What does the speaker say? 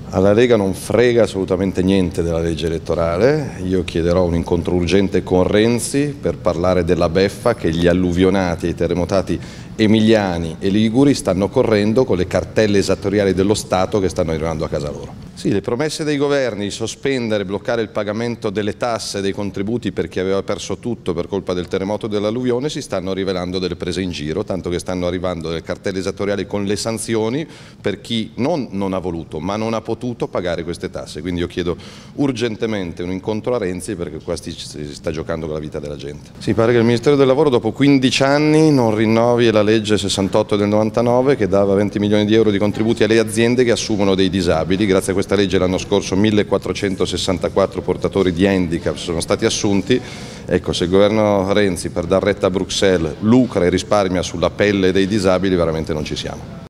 Alla Lega non frega assolutamente niente della legge elettorale. Io chiederò un incontro urgente con Renzi per parlare della beffa che gli alluvionati e i terremotati emiliani e liguri stanno correndo con le cartelle esattoriali dello Stato che stanno arrivando a casa loro. Sì, le promesse dei governi di sospendere e bloccare il pagamento delle tasse e dei contributi per chi aveva perso tutto per colpa del terremoto e dell'alluvione si stanno rivelando delle prese in giro, tanto che stanno arrivando delle cartelle esattoriali con le sanzioni per chi non ha voluto, ma non ha potuto pagare queste tasse. Quindi io chiedo urgentemente un incontro a Renzi perché qua si sta giocando con la vita della gente. Si pare che il Ministero del Lavoro dopo 15 anni non rinnovi la legge 68 del 99 che dava 20 milioni di euro di contributi alle aziende che assumono dei disabili. Grazie a questa legge l'anno scorso 1464 portatori di handicap sono stati assunti. Ecco, se il governo Renzi per dar retta a Bruxelles lucra e risparmia sulla pelle dei disabili veramente non ci siamo.